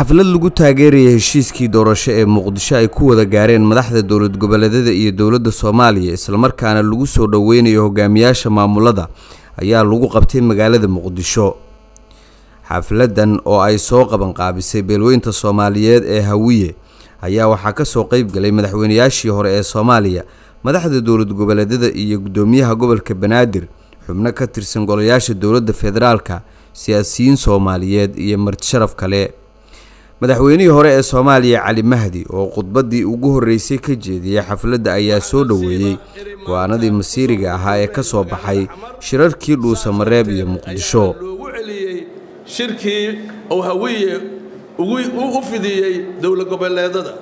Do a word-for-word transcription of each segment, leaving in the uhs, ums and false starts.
xaflad lagu taageerayay heshiiskii doorasho ee Muqdisho ay ku wada gaareen madaxda dawlad goboleedyada iyo dawladda Soomaaliya isla markaana lagu soo dhaweynayo hogaamiyaasha maamulada ayaa lagu qabtay magaalada Muqdisho. xafladan oo ay soo qaban qaabisay beelweynta Soomaaliyeed ee Hawiye ayaa waxaa ka soo qayb galay madaxweynayaashii hore ee Soomaaliya, madaxda dawlad goboleedyada iyo gudoomiyaha gobolka Banaadir, xubno ka tirsan golayaasha dawladda federaalka, siyaasiyiin Soomaaliyeed iyo marti sharaf kale. madaxweynihii hore ee Soomaaliya Cali Mahdi oo khudbadii ugu horeysay ka jeediyay xafladda ayaa soo dhaweeyay go'aanadii masiiriga ahaa ee ka soo baxay shirarkii Dhuusamareeb iyo Muqdisho. shirkii oo Hawiye ugu u fidiyay dawlad goboleedyada.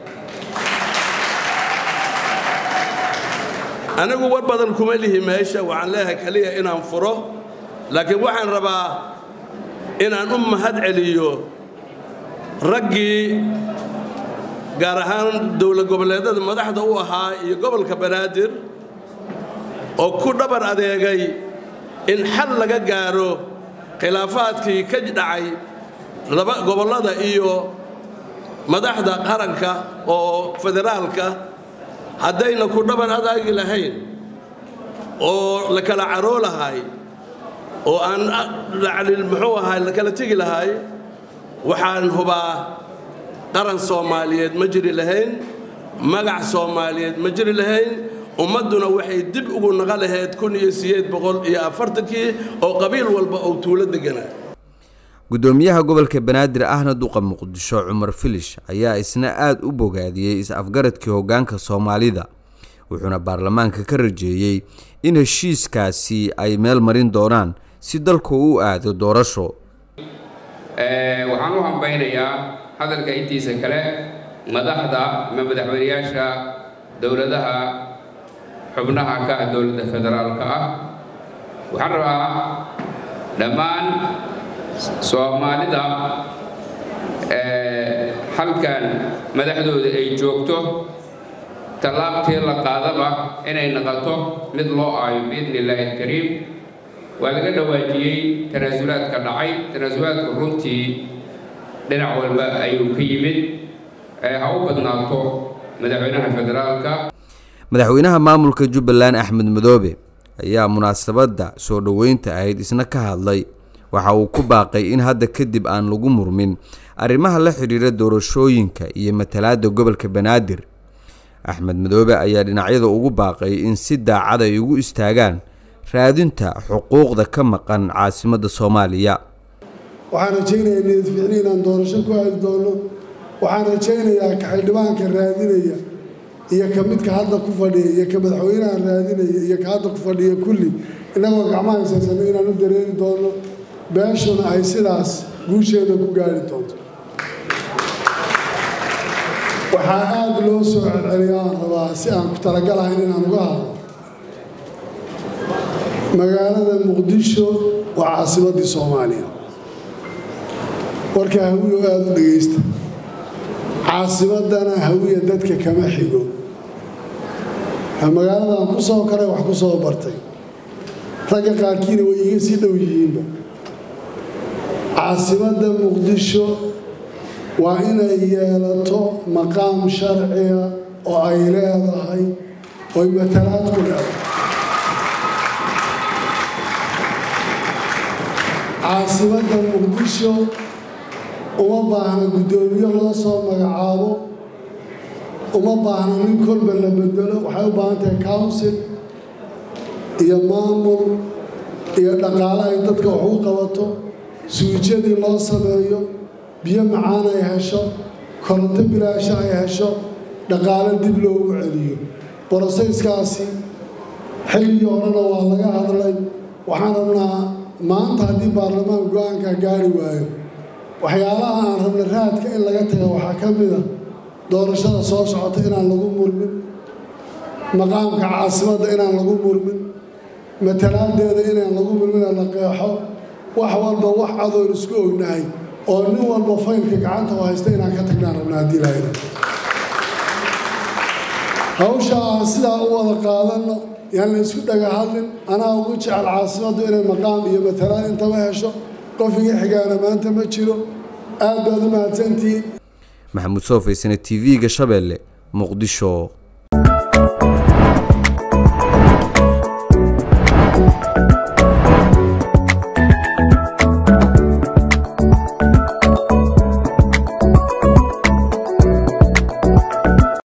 anagu war badan kuma lihi meesha, waxaan leeyahay kaliya inaan furo, laakiin waxaan rabaa inaan u mahad celiyo raggii gaar ahaan dawlad goboleedyada madaxda u ahaa iyo gobolka Banaadir oo ku dhabar adeegay in xal laga gaaro khilaafaadkii ka dhacay laba gobolada iyo madaxda qaranka oo federaalka. haddayna ku dhabar adeegi lahayn oo la kala caro lahay oo aan lacalil muxuu ahaa la kala tegi lahay, waxaan hubaa qaran Soomaaliyeed ma jiri lahayn, magac Soomaaliyeed ma jiri lahayn, ummaduna waxay dib ugu naqa lahayd kun iyo sideed boqol iyo afartan-kii oo qabiil walba oo tuulo deganaa. gudoomiyaha gobolka Banaadir ahna duqa Muqdisho Cumar Filish ayaa isna aad u bogaadiyay is-afgaradkii hoggaanka Soomaalida, wuxuuna baarlamaanka ka rajeeyay in heshiiskaasi ay meel marin doonaan si dalku u aado doorasho. ee waxaan u hambaynayaa hadalka intiisa kale madaxda madaxweynayaasha dawladaha xubnaha ka ah dawladda federaalka ah. waxaan rabaa dhammaan Soomaalida ee halkan madaxdooda ay joogto talaabtii la qaadaba inay noqoto mid loo aayo biidnillaahi kariim. waa laga dhawaajiyay tanaasulaadka dhacay, tanaasulaadka runtii dhinac walba ayuu ka yimid, ha u badnaato madaxweynaha federaalka. madaxweynaha maamulka Jubbaland Axmed Madoobe ayaa munaasabadda soo dhaweynta ahayd isna ka hadlay. waxa uu ku baaqay in hadda kadib aan lagu murmin arrimaha la xiriira doorashooyinka iyo matalaadda gobolka Banaadir. Axmed Madoobe ayaa dhinacyada ugu baaqay in si daacad ay ugu istaagaan raadinta xuquuqda ka maqan caasimadda Soomaaliya. waxaan rajaynayaa in ficniin aan doorasho ku aadi doono. waxaan rajaynayaa ka xildhibaanka raadinaya iyo ka midka hadda ku fadhiya iyo ka madaxweynaha raadinaya iyo ka hadda ku fadhiya kulli inagoo gacmaha haysanno inaan u dareeri doono, beeshuna ay sidaas guusheeda ku gaari doonto. waxaa aad loo soo celceliyaan rabaa si aan ku talagalahayn inaan uga hadlo. magaalada Muqdisho waa caasimaddii Soomaaliya. warka Hawiye aad u dhegeysta. caasimaddana Hawiye dadka kama xigo. magaaladan ku soo koray wax ku soo bartay, ragga qaarkiina way iga sii dhow yihiinba. caasimadda Muqdisho waa inay yeelato maqaam sharciya oo ay leedahay oo matalaad ku leedahay. caasimadda Muqdisho uma baahna gudoomiye loo soo magacaabo, uma baahna nin kolba la bedelo. waxay u baahan tahay council iyo maamul iyo dhaqaale ay dadka wax u qabato, suujadii loo sameeyo, biyo macaan ay hesho, koronto bilaasha ay hesho, dhaqaale dib loogu celiyo. borosayskaasi xilligii horena waa laga hadlay. waxaan rabnaa maanta haddii baarlamaan go'aanka gaari waayo, waxyaalaha aan rabna raadka in laga tago waxaa ka mid a doorashada soo socota inaan lagu murmin, maqaamka caasimadda inaan lagu murmin, matalaadeeda inaan lagu murmin la qeexo. wax walba wax adoon isku ognahay oo nin walba faylka gacanta u haysta inaan ka tagnaan rabnaa haddii lahayd. hawsha aan sidaa u wada qaadanno yaan la isku dhaga hadlin. anaa ugu jecel caasimaddu inay maqaam iyo matalaan intaba hesho. qof iga xigaana maanta ma jiro. aad baad u mahadsantihiin. maxamuud soo faysane T V-ga Shabeelle, Muqdisho.